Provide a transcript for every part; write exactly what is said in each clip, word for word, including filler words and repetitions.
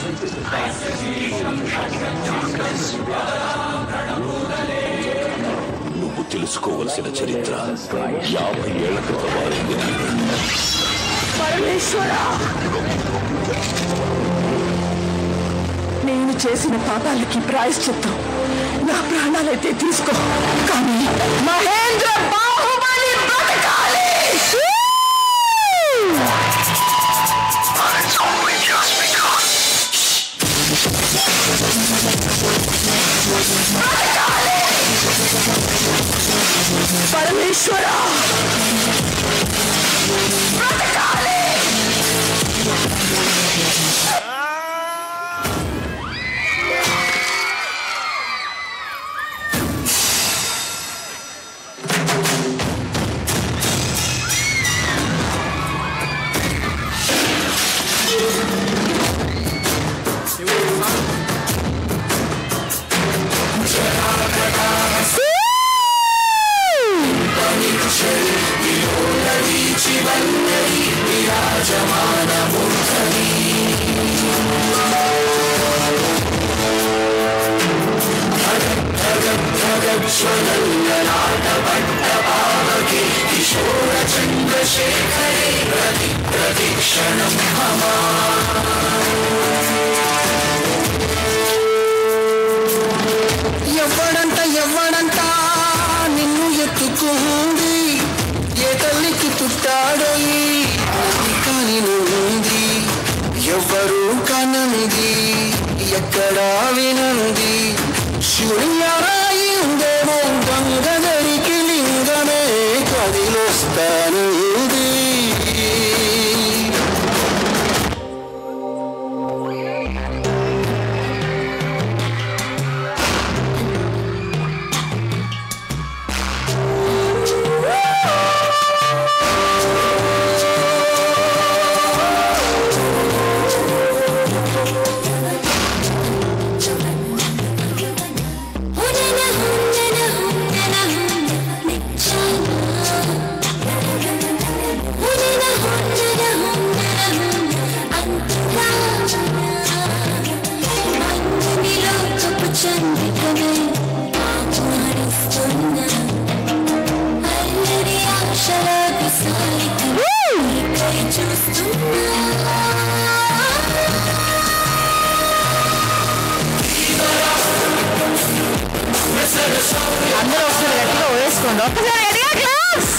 నువ్వు తెలుసుకోవలసిన చరిత్ర యాభై ఏళ్ల క్రితం మారింది. పరమేశ్వర, నేను చేసిన పాపాలకి ప్రాయశ్చిత్తం నా ప్రాణాలైతే తీసుకో, కానీ మహేంద్ర బాహుబలి బ్రతకాలి. పరమేశ్వర, బ్రతకాలి. ఎవ్వడంట ఎవ్వడంట నిన్ను ఎత్తుకుంది, ఏ తల్లికి పుట్టాడోయి కాని నువ్వుంది, ఎవ్వరూ కనంది ఎక్కడా వినంది, శూన్యరాయిందేమో గంగధరికి లింగమే కదిలొస్తానుంది. అందరూ ఒకసారి గట్టిగా వేసుకోండి, ఒక్కసారి గట్టిగా క్లాస్.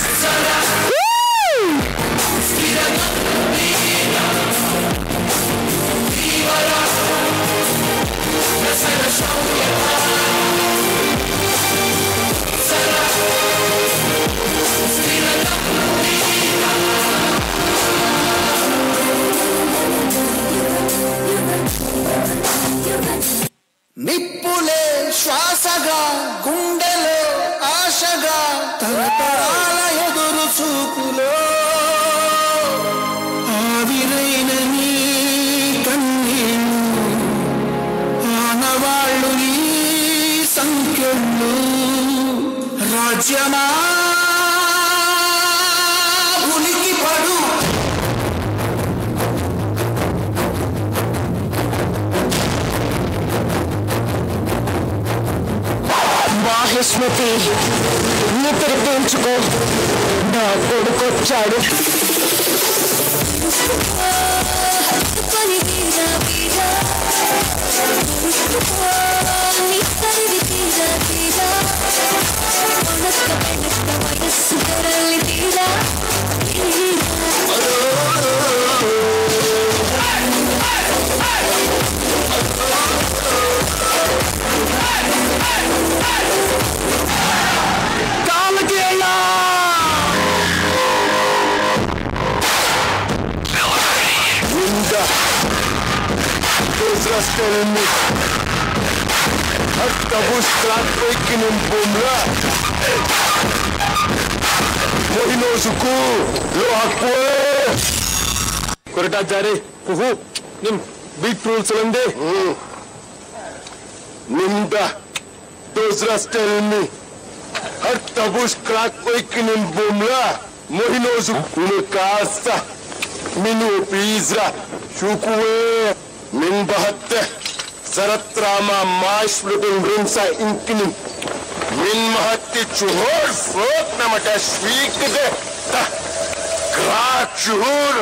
నిప్పులే శ్వాసగా గుండెలో ఆశగా తరతరాల ఎదురు చూపులో ఆవిరైన నీ కన్నీళ్ళు ఆనవాళ్ళు నీ సంఖ్యలు రాజ్యమా ఉనికి పడు. బాహ్యస్మృతి ఊపిరి పీల్చుకో, నా కొడుకొచ్చాడు. Rastellni hatta bu stratejinin bumla Mohinosuku Lohakwe Koratacari Puhu Nim Beat Rules Lande Nimda Those Rastellni hatta bu stratejinin bumla Mohinosuku Casa Minu Pizra Shukwe Min bahatte zaratrama maishlutum rimsa inkinin min mahatti chuhor frot namata shvikde ta krak chuhur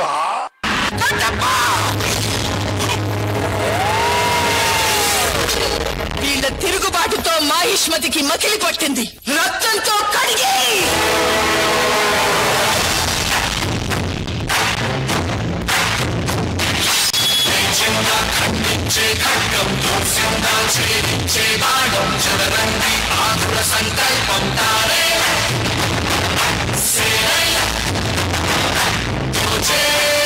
వీళ్ళ తిరుగుబాటుతో మాహిష్మతికి మకిలి పట్టింది. రక్తంతో కడిగి ఖండించే ఖడ్గం దూస్యంగా ఛేదించే బాణం చదరంగి ఆతుర సంకల్పం తారే సేనై తుజే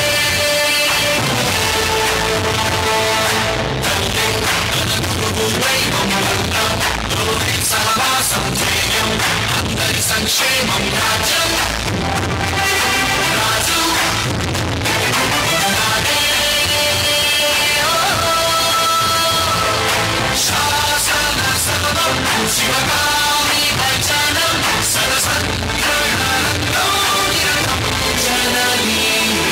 సహవాసం ధ్యేయం అందరి సంక్షేమం రాజ్యం రాజు శాసన సర్వం శివగామి భజనం సరసంకరణం జననీ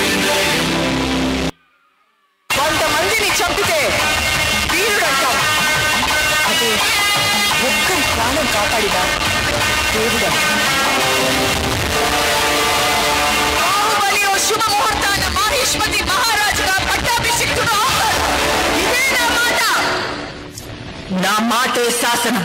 కొంతమందిని చంపితే వీరుడంటాం. అదే ఒక్కరి ప్రాణం కాపాడినా దేవుడా. బాహుబలి ఓ శుభ ముహూర్తాన మాహిష్మతి మహారాజుగా పట్టాభిషిక్తుడు అవుతాడు. ఇదే నా మాట. నా మాటే శాసనం.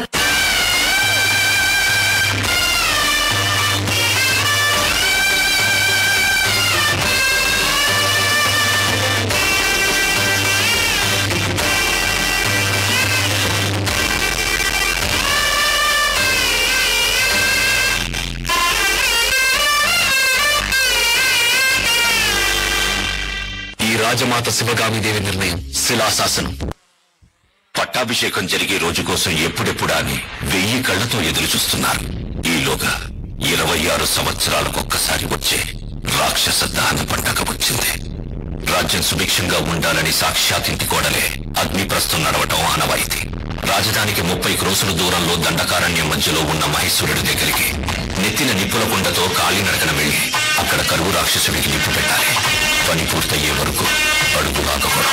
రాజమాత శివగామిదేవి నిర్ణయం శిలాశాసనం. పట్టాభిషేకం జరిగే రోజు కోసం ఎప్పుడెప్పుడా అని వెయ్యి కళ్లతో ఎదురు చూస్తున్నారు. ఈలోగా ఇరవై ఆరు సంవత్సరాలకొక్కసారి వచ్చే రాక్షస దహన పండగ వచ్చింది. రాజ్యం సుభిక్షంగా ఉండాలని సాక్షాత్ ఇంటి కోడలే అగ్నిప్రస్థం నడవటం ఆనవాయితీ. రాజధానికి ముప్పై క్రోసుల దూరంలో దండకారణ్యం మధ్యలో ఉన్న మహేశ్వరుడి దగ్గరికి నెత్తిన నిప్పుల కుండతో కాలినడకన వెళ్లి అక్కడ కరువు రాక్షసుడికి నిప్పు పెట్టాలి. పని పూర్తయ్యే వరకు అడుగు ఆగకూడదు.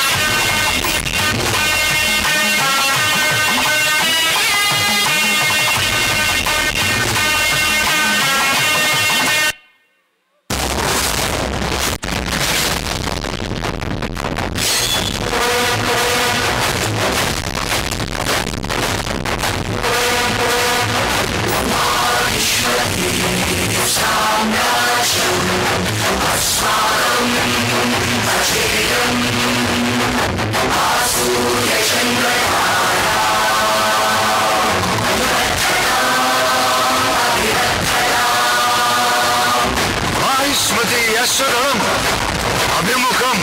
మాహిష్మతి యశ్వరం అభిముఖం.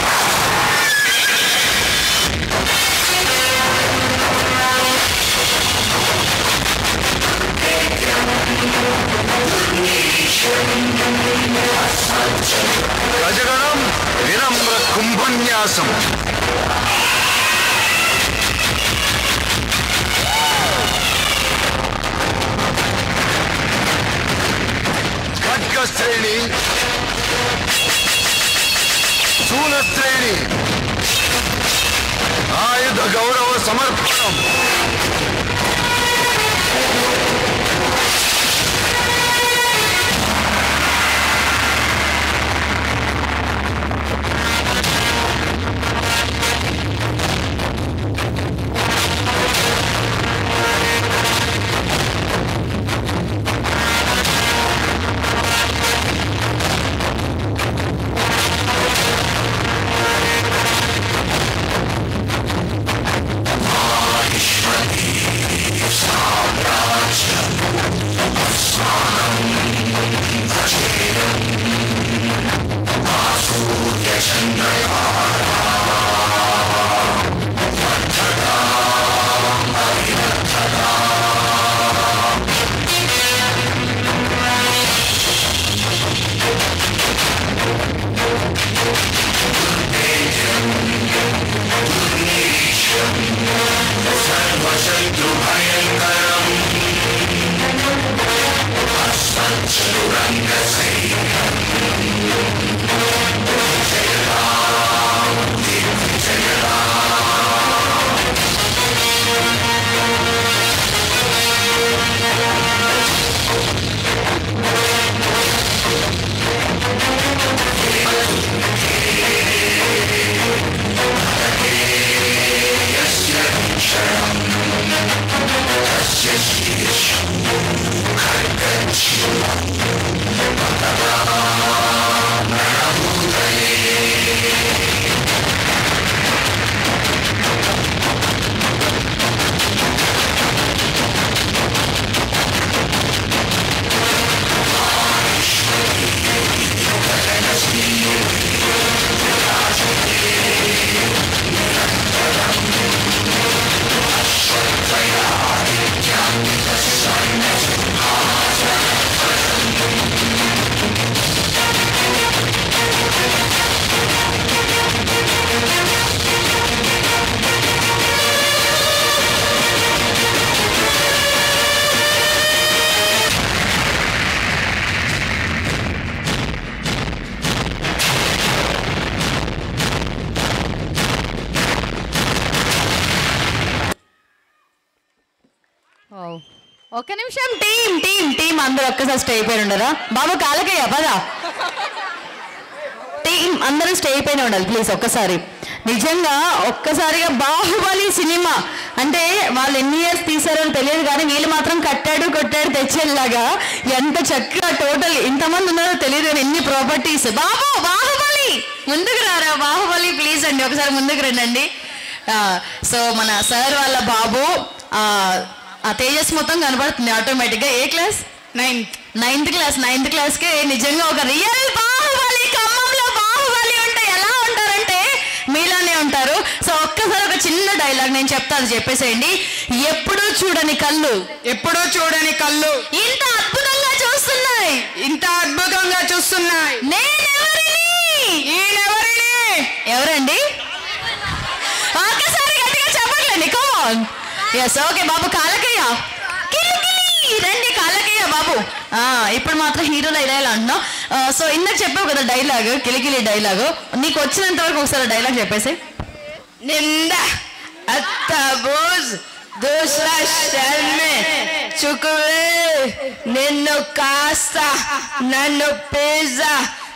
గజగణం వినమ్ర కుంభన్యాసం. ఖడ్గశ్రేణి శూలశ్రేణి ఆయుధ గౌరవ సమర్పణం. జయ రామ ఒక్క నిమిషం టీం టీం టీం అందరూ ఒక్కసారి స్టే అయిపోయి ఉండరా బాబు కాలకయ్య పదా టీం అందరూ స్టే అయిపోయిన ఉండాలి ప్లీజ్ ఒక్కసారి నిజంగా ఒక్కసారిగా బాహుబలి సినిమా అంటే వాళ్ళు ఎన్ని ఇయర్స్ తీసారో తెలియదు కానీ వీళ్ళు మాత్రం కట్టాడు కొట్టాడు తెచ్చేలాగా ఎంత చక్కగా టోటల్ ఇంతమంది ఉన్నారో తెలియదు కానీ ఎన్ని ప్రాపర్టీస్ బాబు బాహుబలి ముందుకు రారా బాహుబలి ప్లీజ్ అండి ఒకసారి ముందుకు రండి సో మన సార్ వాళ్ళ బాబు ఆ తేజస్ మొత్తం కనబడుతుంది ఆటోమేటిక్గా ఏ class ninth ninth class ninth క్లాస్కే నిజంగా ఒక రియల్ బాహుబలి ఖమ్మంలో బాహుబలి ఉంటే ఎలా ఉంటారంటే మీలానే ఉంటారు సో ఒక్కసారి ఒక చిన్న డైలాగ్ నేను చెప్తాను చెప్పేసేయండి ఎప్పుడూ చూడని కళ్ళు ఎప్పుడూ చూడని కళ్ళు ఇంత అద్భుతంగా చూస్తున్నాయి ఇంత అద్భుతంగా చూస్తున్నాయి నేనెవరిని ఈయనెవరిని ఎవరండి ఒక్కసారి గట్టిగా చెప్పట్లేండి కమాన్ ఎస్ ఓకే బాబు కాలకయ్య రండి కాలకయ్య బాబు ఇప్పుడు మాత్రం హీరోలో ఇలా ఇలా అంటున్నావు సో ఇందాక చెప్పావు కదా డైలాగ్ కిలికిలి డైలాగ్ నీకు వచ్చినంత వరకు ఒకసారి డైలాగ్ చెప్పేసి నింద అత్తబోజ్ దూసరా శర్మే చుకువే నిన్ను కాస్త నన్ను పిజ్జా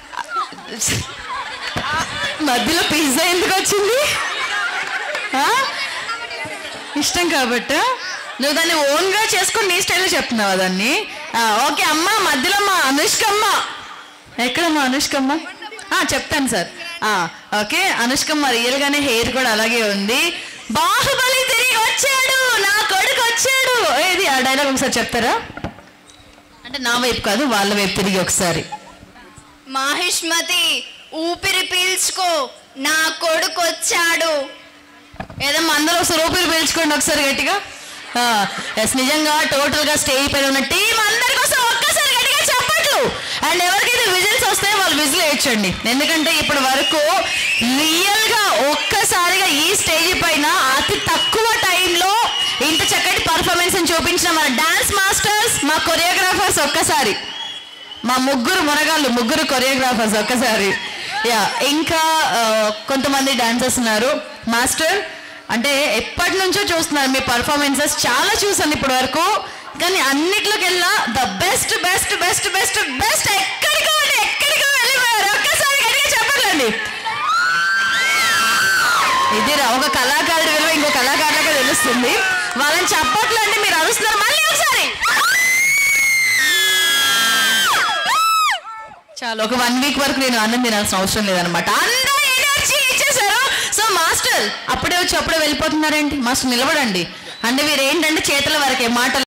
మధ్యలో పిజ్జా ఎందుకు వచ్చింది ఇష్టం కాబట్టి నువ్వు దాన్ని ఓన్గా చేసుకొని నీ స్టైల్లో చెప్తున్నావా దాన్ని ఓకే అమ్మ మధ్యలో మా అనుష్కమ్మ ఎక్కడమ్మా అనుష్కమ్మ చెప్తాను సార్ ఓకే అనుష్కమ్మ రియల్గానే హెయిర్ కూడా అలాగే ఉంది బాహుబలి తిరిగి వచ్చాడు నా కొడుకు వచ్చాడు ఏది ఆ డైలాగ్ ఒకసారి చెప్తారా అంటే నా వైపు కాదు వాళ్ళ వైపు తిరిగి ఒకసారి మాహిష్మతి ఊపిరి పీల్చుకో నా కొడుకు వచ్చాడు ఏదమ్మా అందరూ ఒకసారి ఊపిరి పీల్చుకోండి ఒకసారి గట్టిగా ఎస్ నిజంగా టోటల్ గా స్టే అయిపోయి ఉన్న టీం అందరి కోసం ఒక్కసారి గట్టిగా చెప్పట్లు అండ్ ఎవరికైతే విజిల్స్ వస్తాయో వాళ్ళు విజిల్ వేయచ్చండి ఎందుకంటే ఇప్పటి వరకు రియల్ గా ఒక్కసారిగా ఈ స్టేజ్ పైన అతి తక్కువ టైంలో ఇంత చక్కటి పర్ఫార్మెన్స్ చూపించిన మన డాన్స్ మాస్టర్స్ మా కొరియోగ్రాఫర్స్ ఒక్కసారి మా ముగ్గురు మునగాళ్ళు ముగ్గురు కొరియోగ్రాఫర్స్ ఒక్కసారి యా ఇంకా కొంతమంది డాన్సర్స్ ఉన్నారు మాస్టర్ అంటే ఎప్పటి నుంచో చూస్తున్నారు మీ పర్ఫార్మెన్సెస్ చాలా చూసాను ఇప్పటి వరకు కానీ అన్నిట్లోకెల్లా the best best best best best ఎక్కడికో ఎక్కడికో వెళ్ళిపోయారు ఒక్కసారి గట్టిగా చెప్పండి ఇది ఒక కళాకారుడి విలువ ఇంకో కళాకారులుగా తెలుస్తుంది వాళ్ళని చెప్పట్లు అంటే మీరు అరుస్తున్నారు మళ్ళీ ఒకసారి చాలా ఒక వన్ వీక్ వరకు నేను అన్నం తినాల్సిన అవసరం లేదనమాట అందరూ ఎనర్జీ ఇచ్చేసారు సో మాస్టర్ అప్పుడే వచ్చి అప్పుడే వెళ్ళిపోతున్నారేంటి మాస్టర్ నిలబడండి అంటే మీరు ఏంటంటే చేతుల వరకే మాటలు